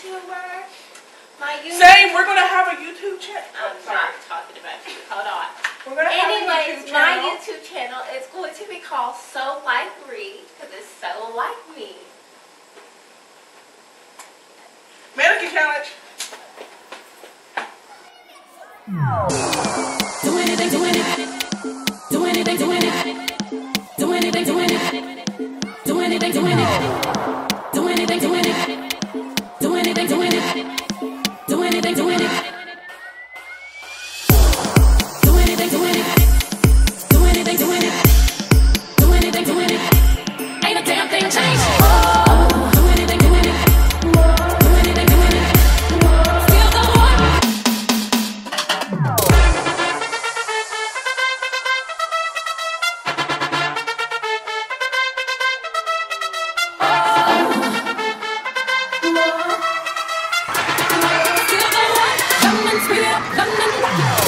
YouTuber. My YouTube. Same. We're gonna have a YouTube channel. I'm not talking about you. Hold on. We're gonna have a YouTube channel. My YouTube channel is going to be called So Like Ree because it's so like me. Mannequin challenge. Do anything, do anything. Do anything, do anything. Do anything, do anything. Do anything, do anything. Do anything, do anything. Do anything, do anything. Do anything, do anything. Do anything, do anything. Do anything, do anything. Do anything, do anything. Ain't a damn thing changed. Do anything, do anything. Do anything, do anything. Still the one. Come and speed up, come and rock it.